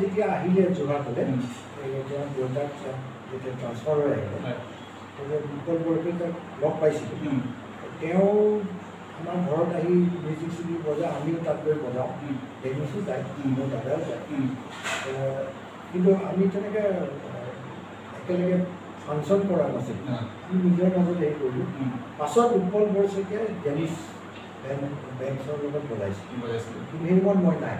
যেতিয়া আহিলে যোৰহাটলৈ তেওঁ দেউতাক যেতিয়া ট্ৰান্সফাৰ হৈ আহিলে উৎপল বৰদলৈক লগ পাইছিলোঁ তেওঁ আমাৰ ঘৰত আহি মিউজিক চিউজিক বজায় আমিও তাত গৈ বজাওঁ দেখিছোঁ যায় মোৰ দাদাও যায় কিন্তু আমি তেনেকৈ একেলগে ফাংচন কৰা নাছিল আমি নিজৰ মাজত হেৰি কৰিলোঁ পাছত উৎপল বৰদলৈকে ডেনিছ বেংকৰ লগত বজাইছিলোঁ কিন্তু সেই সময়ত মই নাই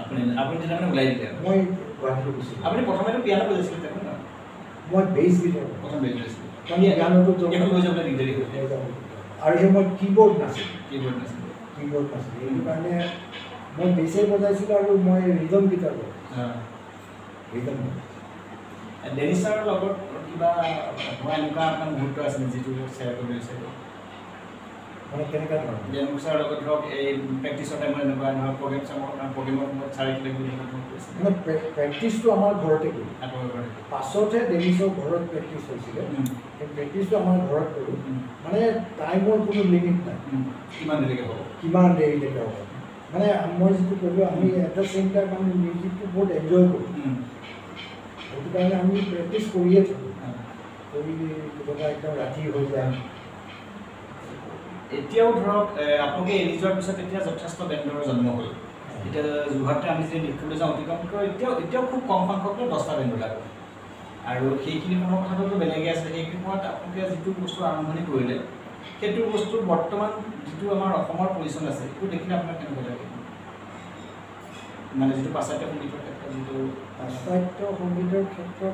মই গুৱাহাটীলৈ গৈছিলোঁ আপুনি প্ৰথমে পিয়ানো বজাইছিলে মই বেছ গীটাৰ প্ৰথম বেছ বজাইছিলোঁ পিয়ানোটো দিগদাৰি হৈ আৰু সেই মই কীবৰ্ড নাছিল সেইটো কাৰণে মই বেছেই বজাইছিলোঁ আৰু মই ৰিদম গীটাৰ ৰিদম ডেনিছ ছাৰৰ লগত কিবা মই এনেকুৱা আপোনাৰ মুহূৰ্ত আছে যিটো শ্বেয়াৰ কৰিব বিচাৰোঁ মানে কেনেকুৱা ধৰণৰ ডেনিছ ছাৰৰ লগত ধৰক এই প্ৰেক্টিছৰ টাইমত এনেকুৱা ধৰক প্ৰগ্ৰেমৰ সময়ত চাৰি মানে প্ৰেক্টিছটো আমাৰ ঘৰতে কৰোঁ পাছতহে ডেনিছৰ ঘৰত প্ৰেক্টিছ হৈছিলে সেই প্ৰেক্টিছটো আমাৰ ঘৰত কৰোঁ মানে টাইমৰ কোনো লিমিট নাই কিমান দেৰিলৈকে হ'ব মানে মই যিটো ক'লোঁ আমি এট দ্য চেম টাইম আমি মিউজিকটো বহুত এনজয় কৰোঁ সেইটো কাৰণে আমি প্ৰেক্টিছ কৰিয়ে থাকোঁ কৰি কেতিয়াবা একদম ৰাতি হৈ যায় এতিয়াও ধৰক আপোনালোকে এৰি যোৱাৰ পিছত এতিয়া যথেষ্ট বেণ্ডৰ জন্ম হ'ল এতিয়া যোৰহাটতে আমি যদি দেখিবলৈ যাওঁ অতিকমকৈ এতিয়াও খুব কম সংখ্যকে 10টা বেণ্ড ওলাব আৰু সেইখিনি সময়ৰ কথাটোতো বেলেগে আছে সেইখিনি সময়ত আপোনালোকে যিটো বস্তু আৰম্ভণি কৰিলে সেইটো বস্তু বৰ্তমান যিটো আমাৰ অসমৰ পজিশ্যন আছে সেইটো দেখিলে আপোনাৰ কেনেকুৱা লাগে মানে যিটো পাশ্চাত্য সংগীতৰ ক্ষেত্ৰত যিটো পাশ্চাত্য সংগীতৰ ক্ষেত্ৰত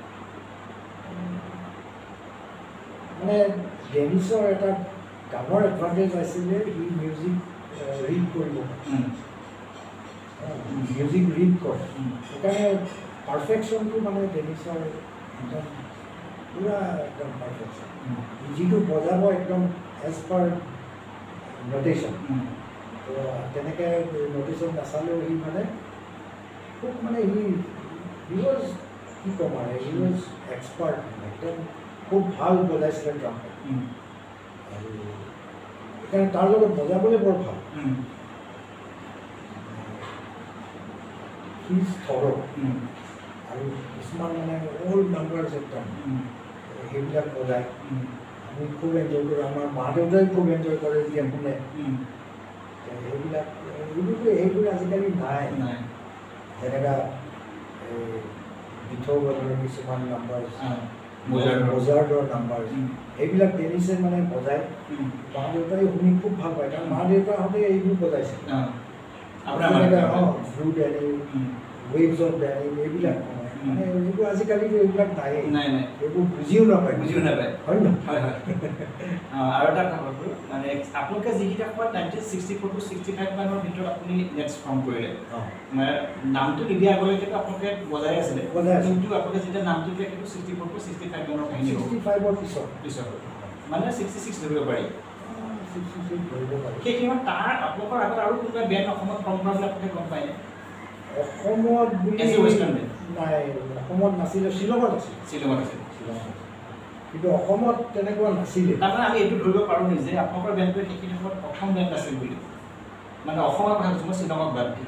মানে ডেনিছৰ এটা ডাঙৰ এডভান্টেজ আছিলে ই মিউজিক ৰিড কৰিব মিউজিক ৰিড কৰে সেইকাৰণে পাৰফেকশ্যনটো মানে ডেনিছৰ একদম পুৰা একদম পাৰফেকশ্যন যিটো বজাব একদম এজ পাৰ নটেশ্যন তো তেনেকৈ নটেশ্যন নাচালেও সি মানে খুব মানে হি ৱাজ কি ক'ম আৰু হি ৱাজ এক্সপাৰ্ট একদম খুব ভাল বজাইছিলে ট্ৰাম্পেট আৰু সেইকাৰণে তাৰ লগত বজাবলৈ বৰ ভাল হিজ থৰ আৰু কিছুমান মানে অল্ড নাম্বাৰছ একদম সেইবিলাক বজায় আমি খুব এনজয় কৰোঁ আমাৰ মা দেউতাই খুব এনজয় কৰে যেতিয়া শুনে সেইবোৰ আজিকালি নাই যেনেকুৱা বিথোভেনৰ কিছুমান নাম্বাৰছ মোজাৰ্টৰ নাম্বাৰ এইবিলাক ডেনিছে মানে বজায় মা দেউতাই শুনি খুব ভাল পায় কাৰণ মা দেউতাহঁতে এইবোৰ বজাইছে blue Danube waves of Danube এইবিলাক মানে এইবোৰ আজিকালিতো এইবিলাক নায়েই এইবোৰ বুজিও নাপায় হয় ন আৰু এটা কথা মানে আপোনালোকে যিকেইটা সময়ত 1964 to 65 মানৰ ভিতৰত আপুনি নেক্সট ফৰ্ম কৰিলে মানে নামটো নিদিয়া আগলৈকেতো আপোনালোকে বজাই আছিলে কিন্তু আপোনালোকে যেতিয়া নামটো দিয়ে সেইটো 64 to 65 মানৰ কাহিনী 65ৰ পিছত মানে 66 ধৰিব পাৰি সেইখিনি তাৰ আপোনালোকৰ আগত আৰু কোনোবা বেণ্ড অসমত ফৰ্ম কৰা বুলি আপোনালোকে গম পায়নে অসমত নাই অসমত নাছিলে শ্বিলঙত আছিল কিন্তু অসমত তেনেকুৱা নাছিলে তাৰমানে আমি এইটো ধৰিব পাৰোঁ যে আপোনালোকৰ বেণ্ডটোৱে সেইখিনি সময়ত প্ৰথম বেণ্ড আছিল বুলি মানে অসমৰ কথা কৈছোঁ মই শ্বিলঙক বাদ দি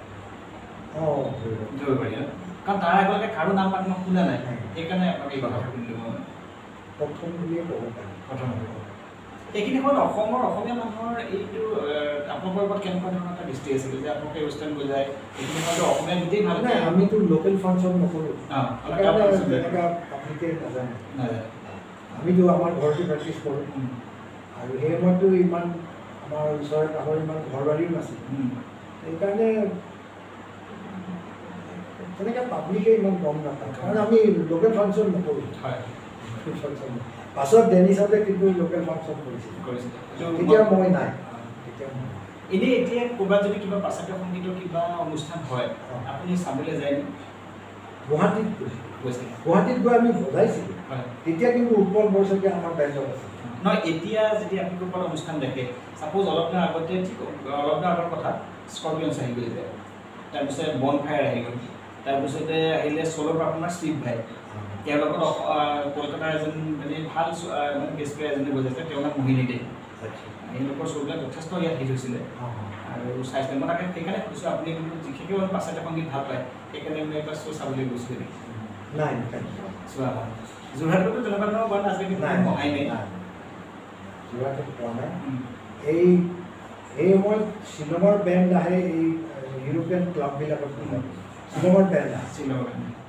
ধৰিব পাৰি কাৰণ তাৰ আগলৈকে কাৰো নাম পাতি মই শুনা নাই সেইকাৰণে আপোনাক এই কথা শুনিলোঁ মই প্ৰথম বুলিয়ে ক'ব পাৰি প্ৰথম এইখিনি সময়ত অসমীয়া মানুহৰ এইটো আপোনালোকৰ ওপৰত কেনেকুৱা ধৰণৰ এটা দৃষ্টি আছিলে যে আপোনালোকে ৱেষ্টাৰ্ণ বজায় এইখিনি সময়ত অসমীয়া গোটেই ভাল নাই আমিতো লোকেল ফাংচন নকৰোঁ তেনেকুৱা পাব্লিকে নাজানে আমিতো আমাৰ ঘৰতে প্ৰেক্টিছ কৰোঁ আৰু সেই সময়ততো ইমান আমাৰ ওচৰে পাঁজৰে ইমান ঘৰ বাৰীও নাছিল সেইকাৰণে তেনেকৈ পাব্লিকে ইমান গম নাপায় কাৰণ আমি লোকেল ফাংচন নকৰোঁ লোকেল ফাংচন পাছত ডেনিছতে কিন্তু লোকেল ফাংচন কৰিছিল তেতিয়া মই নাই এনেই এতিয়া ক'ৰবাত যদি কিবা পাশ্চাত্য সংগীতৰ কিবা অনুষ্ঠান হয় আপুনি চাবলৈ যায় গুৱাহাটীত গৈ আমি বজাইছিলোঁ তেতিয়া কিন্তু উৎপল বৰদলৈকে আমাৰ বেণ্ডত আছিল নহয় এতিয়া যদি আপুনি ক'ৰবাত অনুষ্ঠান দেখে ছাপ'জ অলপ দিনৰ আগতে ঠিক অলপ দিনৰ আগৰ কথা স্কৰ্পিয়নছ আহি গ'ল তাৰপিছত বন ফায়াৰ আহি গ'ল তাৰপিছতে আহিলে চ'লৰ আপোনাৰ ষ্ট্ৰীট ভাই তেওঁৰ লগত কলকাতাৰ এজন মানে ভাল মানে গেষ্ট প্লেয়াৰ এজনে বজাইছে তেওঁৰ নাম মোহিনী দে এওঁলোকৰ শ্ব'বিলাক যথেষ্ট ইয়াত হিট হৈছিলে আৰু চাইছিলে মই তাকে সেইকাৰণে সুধিছোঁ আপুনি যিখিনিও পাশ্চাত্য সংগীত ভাল পায় সেইকাৰণে মই এবাৰ শ্ব' চাবলৈ গৈছিলোঁ নেকি নাই চোৱা হয় যোৰহাটতো তেনেকুৱা ধৰণৰ বাৰ আজিলৈকে বহাই নাই যোৰহাটত পোৱা নাই এই সময়ত শ্বিলঙৰ বেণ্ড আহে এই ইউৰোপিয়ান ক্লাববিলাকত শ্বিলঙৰ বেণ্ড আহে শ্বিলঙৰ